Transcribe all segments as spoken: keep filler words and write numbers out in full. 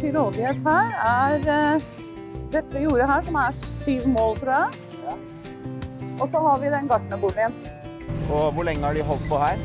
til rådighet her er uh, dette jordet her, som er syv mål, tror jeg. Ja. Og så har vi den gartnerboligen. Og hvor lenge har de holdt på her?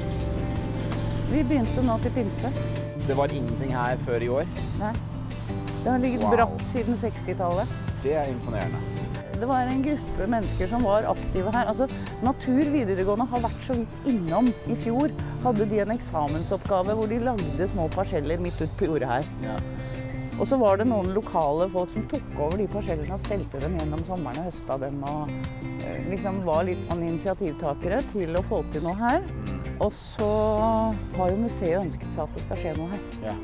Vi begynte nå til pinse. Det var ingenting her før i år? Nei. Det har ligget wow. brakk siden sekstitallet. Det er imponerende. Det var en gruppe mennesker som var aktive her. Altså, Natur videregående har vært så vidt innom i fjor. Hadde de en eksamensoppgave hvor de lagde små parseller midt ut på jordet her. Ja. Og så var det noen lokale folk som tok over de parsellene og stelte dem gjennom sommeren og høsta dem. Og liksom var litt sånn initiativtakere til å få til noe her. Og så har jo museet ønsket seg at det skal skje noe her. Ja.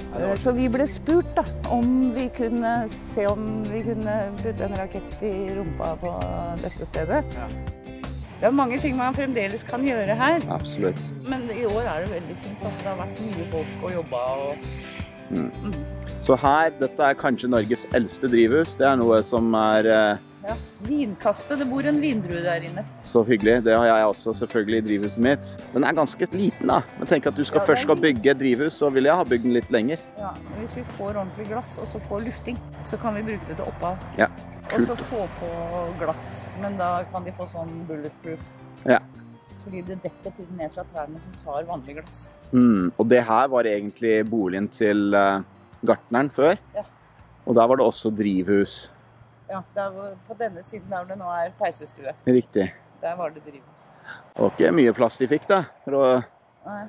Så vi ble spurt da, om vi kunne se om vi kunne putte en rakett i rumpa på dette stedet. Ja. Det er mange ting man fremdeles kan gjøre her. Absolutt. Men i år er det veldig fint. Altså, det har vært mye folk å jobbe og... Mm. Mm. Så her, dette er kanskje Norges eldste drivhus. Det er noe som er... Eh... Ja, vinkastet. Det bor en vindrue der inne. Så hyggelig. Det har jeg også selvfølgelig i drivhuset mitt. Den er ganske liten da. Men tenk at du skal ja, først skal bygge et drivhus, så vil jeg ha bygd den litt lenger. Ja, hvis vi får ordentlig glass og så får lufting, så kan vi bruke det til opphav. Ja, kult. Og så få på glass. Men da kan de få sånn bulletproof. Ja. Fordi det detter til ned fra trærne som tar vanlig glass. Mm, og det her var egentlig boligen til uh, gartneren før. Ja. Og der var det også drivhus. Ja, der var, på denne siden der det nå er peisestue. Riktig. Der var det drivhus. Og ikke mye plass de fikk da. For å... Nei.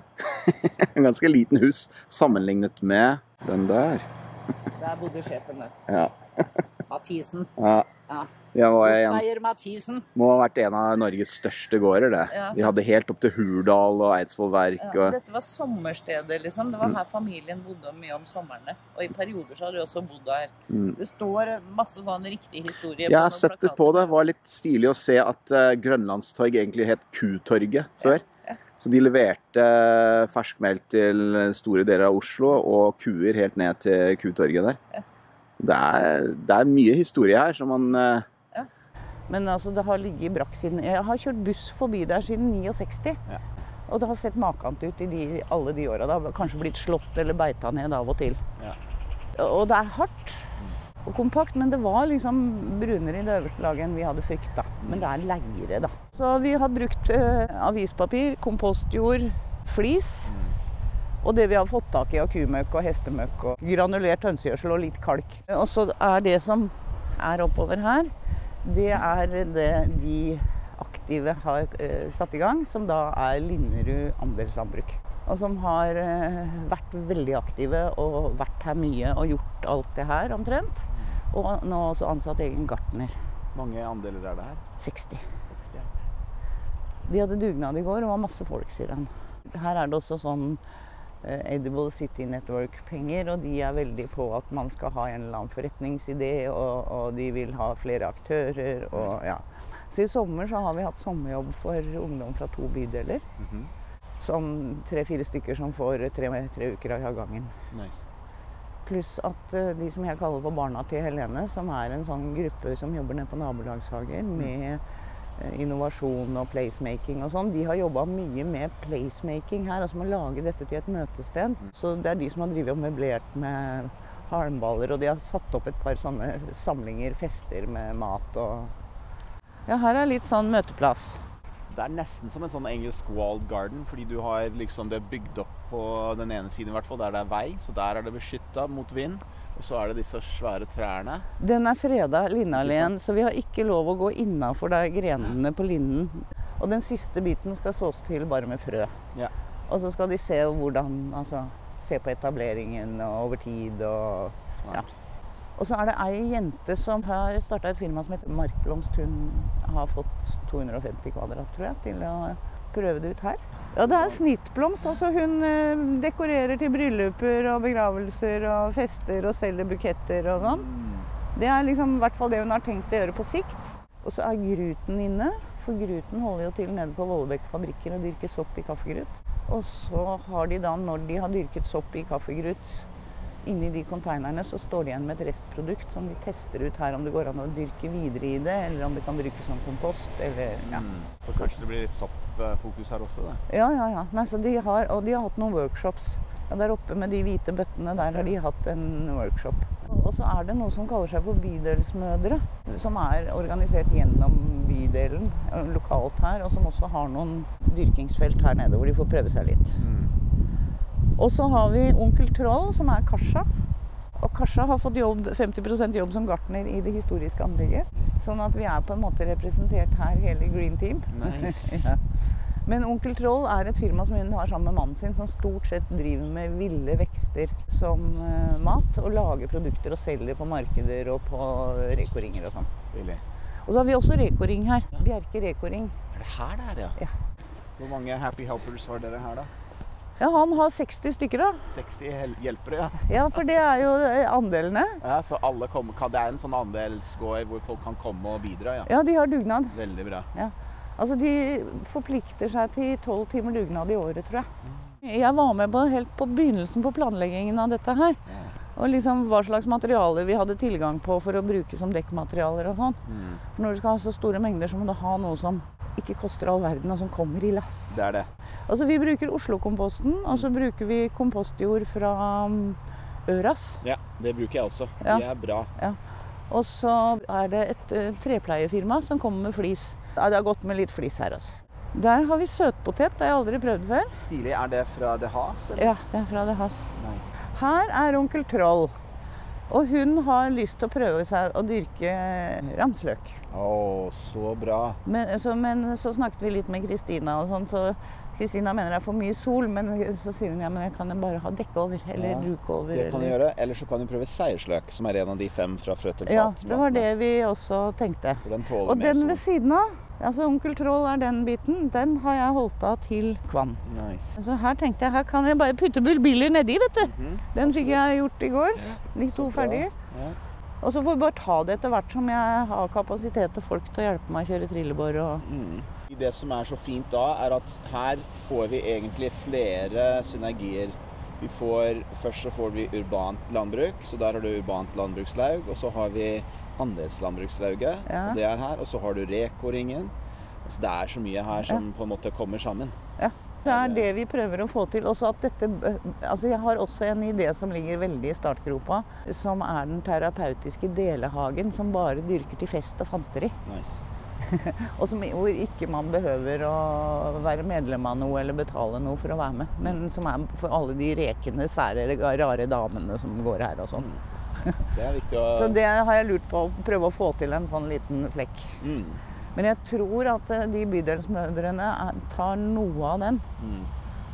En ganske liten hus sammenlignet med den der. Der bodde sjefen der. Ja. Mathisen. Ja. Ja. Jeg var en, Seier Mathisen. Må ha vært en av Norges største gårder, det. Ja. De hadde helt opp til Hurdal og Eidsvoll Verk. Ja, og... Dette var sommerstedet, liksom. Det var her familien bodde mye om somrene. Og i perioder så hadde de også bodd der. Mm. Det står masse sånn riktig historie. Jeg har sett det på det. Det var litt stilig å se at uh, Grønlandstorg egentlig het Kutorget før. Ja. Ja. Så de leverte ferskmel til store deler av Oslo og kuer helt ned til Kutorget der. Ja. Det er, det er mye historie her som man... Uh... Ja. Men altså, det har ligget i brakk siden... Jeg har kjørt buss forbi der siden sekstini. Ja. Og det har sett makant ut i de, alle de årene. Det har kanskje blitt slått eller beita ned av og til. Ja. Og det er hardt og kompakt, men det var liksom brunere i det øverste laget enn vi hadde frykta. Men det er leire da. Så vi har brukt uh, avispapir, kompostjord, flis... Og det vi har fått tak i av kumøkk og hestemøkk og granulert hønsegjødsel og litt kalk. Og så er det som er oppover her, det er det de aktive har eh, satt i gang, som da er Linderud Andelslandbruk. Og som har eh, vært veldig aktive og vært her mye og gjort alt det her omtrent. Og nå også ansatt egen gartner. Mange andeler er det her? seksti. seksti ja. De hadde dugnad i går og var masse folk, sier han. Her er det også sånn Edible City Network-penger, og de er veldig på at man skal ha en eller annen forretningsidé, og, og de vil ha flere aktører. Og, ja. Så i sommer så har vi hatt sommerjobb for ungdom fra to bydeler. Mm-hmm. Sånn tre-fire stykker som får tre, tre uker av gangen. Nice. Pluss at uh, de som jeg kaller for Barna til Helene, som er en sånn gruppe som jobber nede på nabolagshager med innovasjon og placemaking og sånn. De har jobbet mye med placemaking her, altså med å lage dette til et møtested. Så det er de som har drivet og møblert med halmballer, og de har satt opp et par sånne samlinger, fester med mat og... Ja, her er litt sånn møteplass. Det er nesten som en sånn engelsk walled garden, fordi du har liksom det bygd opp på den ene siden i hvert fall, der det er vei, så der er det beskyttet mot vind. Og så er det disse svære trærne. Den er fredet, linnalleen, så vi har ikke lov å gå innenfor der grenene på linnen. Og den siste biten skal sås til bare med frø. Ja. Og så skal de se hvordan, altså, se på etableringen og over tid og... Ja. Og så er det ei jente som har startet et firma som heter Markblomst. Hun har fått to hundre og femti kvadrat, tror jeg, til å prøve det ut her. Ja, det er snittblomst. Altså, hun eh, dekorerer til brylluper og begravelser og fester og selger buketter og sånn. Det er liksom i hvert fall det hun har tenkt å gjøre på sikt. Og så er gruten inne, for gruten holder jo til nede på Vollebekk-fabrikken og dyrker sopp i kaffegrut. Og så har de da, når de har dyrket sopp i kaffegrut, inni de konteinerne så står de igjen med et restprodukt som de tester ut her, om det går an å dyrke videre i det, eller om det kan brukes som kompost, eller ja. Mm. Så kanskje det blir litt soppfokus her også, da? Ja, ja, ja. Nei, så de har, og de har hatt noen workshops Ja, der oppe med de hvite bøttene, der har de hatt en workshop. Og så er det noe som kaller seg for bydelsmødre, som er organisert gjennom bydelen lokalt her, og som også har noen dyrkingsfelt her nede, hvor de får prøve seg litt. Mm. Og så har vi Onkel Troll, som er Kasha. Og Kasha har fått jobb, femti prosent jobb som gartner i det historiske anlegget. Sånn at vi er på en måte representert her, hele Green Team. Nice. Ja. Men Onkel Troll er et firma som hun har sammen med mannen sin, som stort sett driver med ville vekster som uh, mat, og lager produkter og selger på markeder og på rekoringer og sånn. Stilig. Og så har vi også rekoring her. Bjerke rekoring. Er det her det er, ja? Ja. Hvor mange Happy Helpers har dere her da? Ja, han har seksti stykker da. seksti hjelpere, ja. Ja, for det er jo andelene. Ja, så alle kommer, det er en sånn andelsgård hvor folk kan komme og bidra, ja? Ja, de har dugnad. Veldig bra. Ja. Altså, de forplikter seg til tolv timer dugnad i året, tror jeg. Jeg var med på, helt på begynnelsen på planleggingen av dette her. Og liksom hva slags materialer vi hadde tilgang på for å bruke som dekkmaterialer og sånn. Mm. For når du skal ha så store mengder, så må du ha noe som ikke koster all verden, og som kommer i lass. Det er det. Altså, vi bruker Oslo-komposten, og så bruker vi kompostjord fra Øras. Ja, det bruker jeg også. Ja. Det er bra. Ja. Og så er det et uh, trepleiefirma som kommer med flis. Ja, det har gått med litt flis her, altså. Der har vi søtpotet, det har jeg aldri prøvd før. Stilig. Er det fra The Has, eller? Ja, det er fra The Has. Nice. Her er Onkel Troll. Og hun har lyst til å prøve seg å dyrke ramsløk. Åh, så bra. Men så, men så snakket vi litt med Kristina og sånn, så Kristina mener det er for mye sol, men så sier hun ja, men jeg kan bare ha dekke over, eller ja, luke over. Det kan du eller... gjøre, eller så kan du prøve seiersløk, som er en av de fem fra frø til fat. Ja, det var det vi også tenkte. Den og den ved siden av, altså Onkel Troll er den biten, den har jeg holdt av til Kvann. Nice. Så her tenkte jeg, her kan jeg bare putte bulbiller nedi, vet du. Mm-hmm. Den fikk jeg gjort i går, de to ferdige. Ja. Og så får vi bare ta det etter hvert som jeg har kapasitet til folk til å hjelpe meg å kjøre trillebår og... Mm. Det som er så fint da, er at her får vi egentlig flere synergier. Vi får, først så får vi urbant landbruk, så der har du urbant landbrukslaug, og så har vi andelslandbrukslauget, ja. Og det er her, og så har du rekoringen. Altså, det er så mye her som ja. På en måte kommer sammen. Ja, det er det vi prøver å få til. Også at dette, altså jeg har også en idé som ligger veldig i startgropa, som er den terapeutiske delehagen, som bare dyrker til fest og fanteri. Nice. Og som, hvor ikke man behøver å være medlem av noe eller betale noe for å være med. Men som er for alle de rekende, sære, rare damene som går her og sånn. Mm. Det er viktig å... Så det har jeg lurt på, å prøve å få til en sånn liten flekk. Mm. Men jeg tror at de bydelsmødrene tar noe av den. Mm.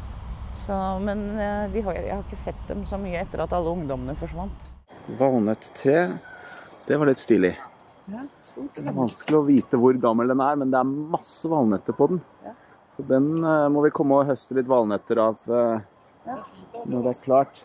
Så, men de har, jeg har ikke sett dem så mye etter at alle ungdommene forsvant. Valnøtttre, det var litt stilig. Ja, stort. Det er vanskelig å vite hvor gammel den er, men det er masse valnøtter på den. Ja. Så den uh, må vi komme og høste litt valnøtter av uh, ja. Når det er klart.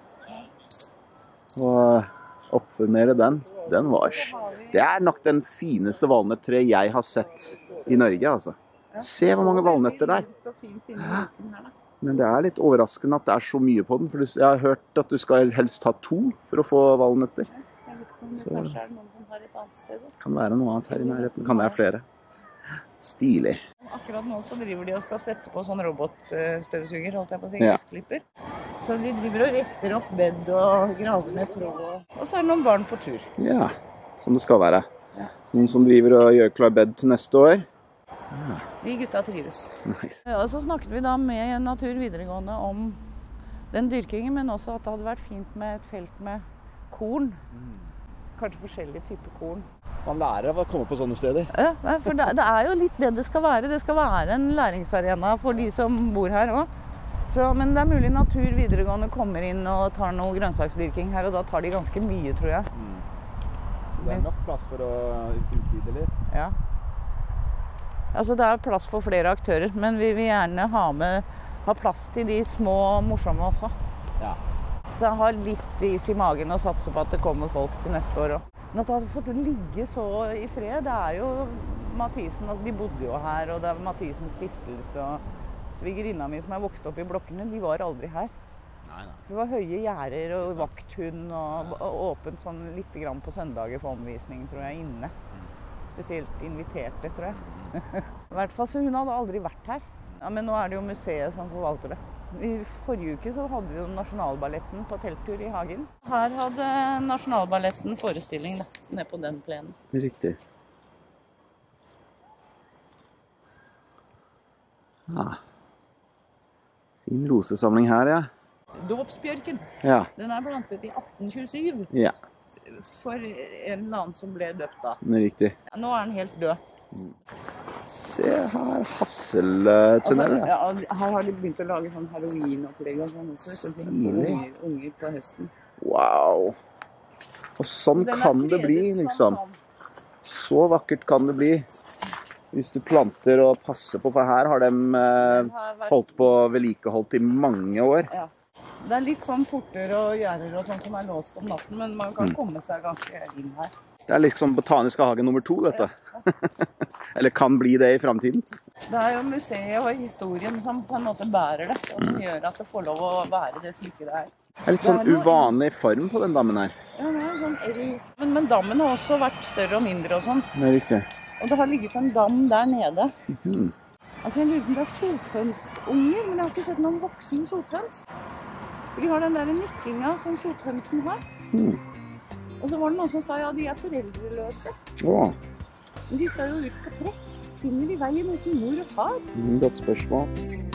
Og oppformere den. Den var... Det er nok den fineste valnøttre jeg har sett i Norge, altså. Se hvor mange valnøtter der. Men det er litt overraskende at det er så mye på den, for jeg har hørt at du skal helst ha to for å få valnøtter. Så... Kanskje er det noen som har et annet sted? Kan være noe annet her i nærheten. Kan være flere. Stilig. Akkurat nå så driver de og skal sette på sånn robotstøvsuger, holdt jeg på å si, ja. Klipper. Så de driver og retter opp bed og graver ned tråd. Og så er det noen barn på tur. Ja, som det skal være. Ja. Noen som driver og gjør klar bed til neste år. Ja. De gutta trives. Nice. Og så snakket vi da med Natur videregående om den dyrkingen, men også at det hadde vært fint med et felt med korn. Mm. Kanskje forskjellige typer korn. Man lærer av å komme på sånne steder. Ja, for det, det er jo litt det det skal være. Det skal være en læringsarena for de som bor her også. Men det er mulig Natur videregående kommer inn og tar noe grønnsaksdyrking her, og da tar de ganske mye, tror jeg. Mm. Så det er nok plass for å utvide litt? Ja. Altså det er plass for flere aktører, men vi vil gjerne ha, med, ha plass til de små morsomme også. Ja. Så jeg har litt is i magen og satser på at det kommer folk til neste år også. Men at det har fått ligge så i fred, det er jo Mathisen, altså de bodde jo her, og det er Mathisens stiftelse, og svigerinna mi som er vokst opp i blokkene, de var aldri her. Nei, nei. Det var høye gjerder og vakthund, og, og åpent sånn litt grann på søndager for omvisning, tror jeg, inne. Spesielt inviterte, tror jeg. I hvert fall, så hun hadde aldri vært her. Ja, men nå er det jo museet som forvalter det. I forrige uke så hadde vi jo Nasjonalballetten på telttur i hagen. Her hadde Nasjonalballetten forestilling da, nede på den plenen. Riktig. Ah. Fin rosesamling her, ja. Dåpsbjørken. Ja. Den er plantet i atten tjuesyv. Ja. For en eller annen som ble døpt da. Riktig. Ja, nå er den helt død. Se her, Hasseltunnel. Altså, ja, her har de begynt å lage sånn Halloween-opplegg og sånn også. Så unger, unger på høsten. Wow. Og sånn kan det bli, liksom. Så vakkert kan det bli. Hvis du planter og passer på, for her har de eh, holdt på vedlikeholdt i mange år. Ja. Det er litt sånn porter og gjerder og sånt som er låst om natten, men man kan mm. komme seg ganske inn her. Det er liksom Botanisk hage nummer to, dette. Ja. Eller kan bli det i fremtiden. Det er jo museet og historien som på en måte bærer det, og som mm. gjør at det får lov å være det smykket det er. Det er litt sånn uvanlig form på den dammen her. Ja, det er sånn el... men, men dammen har også vært større og mindre og sånn. Det er riktig. Og det har ligget en dam der nede. Mm-hmm. Altså jeg lurer på om det er sothønsunger, men jeg har ikke sett noen voksen sothøns. De har den der nikkinga som sothønsen har. Mm. Og så var det noen som sa, ja, de er foreldreløse. Åh. Men de skal jo ut på trekk. Finner de veien uten mor og far? Mm, godt spørsmål.